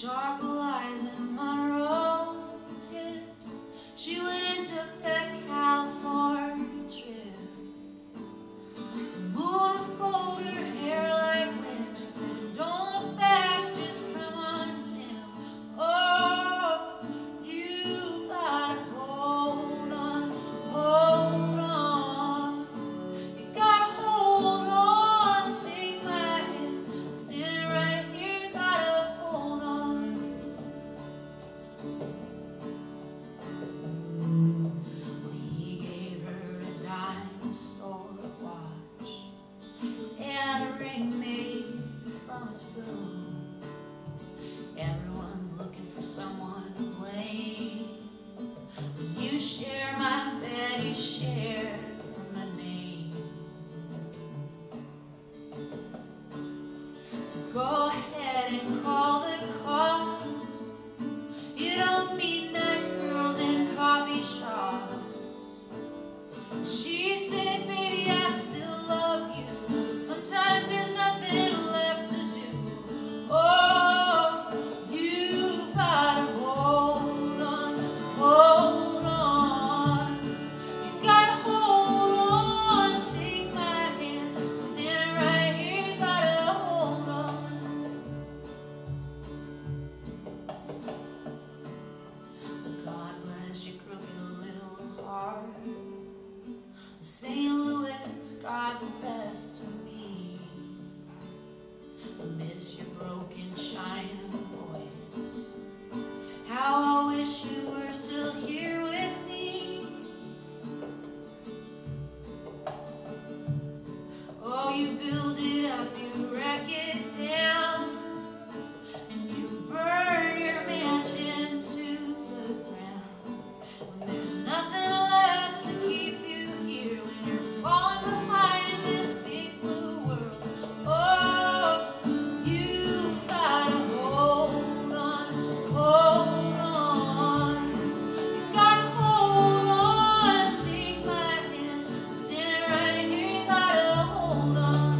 charcoal eyes and Monroe hips. She went and took that California trip. The moon was cold, her hair like wind. She said, don't look back, just come on in. Oh, you gotta hold on, hold on. You gotta hold on, take my hand, stand right here, you gotta hold on. Well, he gave her a dime store watch and a ring made from a spoon. Everyone's looking for someone to blame. When you share my bed, you share my name. So go ahead and call the cops. You don't meet nice girls in coffee shops. She said, baby, I still love you, but sometimes there's nothing left to do. Oh, you've gotta hold on, hold on. You gotta hold on, take my hand, stand right here, you gotta hold on. God bless your crooked little heart. St. Louis got the best of me. I miss your broken China voice. How I wish you were still here with me. Oh, you build it up, you wreck it down, and you burn your mansion to the ground. When there's nothing left to keep you here, when you're falling behind in this big blue world. Oh, you gotta hold on, hold on. You gotta hold on, take my hand, stand right here, you gotta hold on.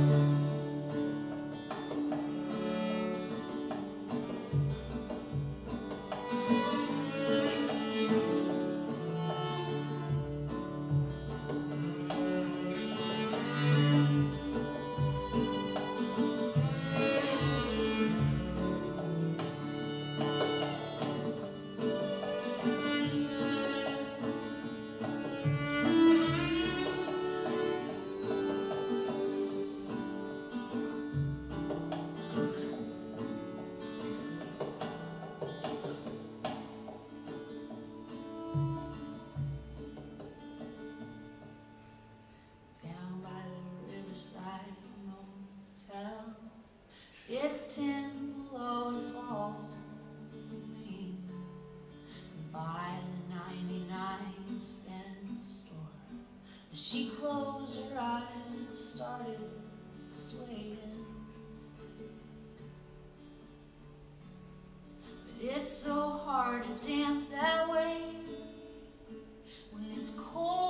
Down by the Riverside Motel, it's 10 below and falling. By the 99-cent store, she closed her eyes and started swaying. But it's so hard to dance that way when it's cold.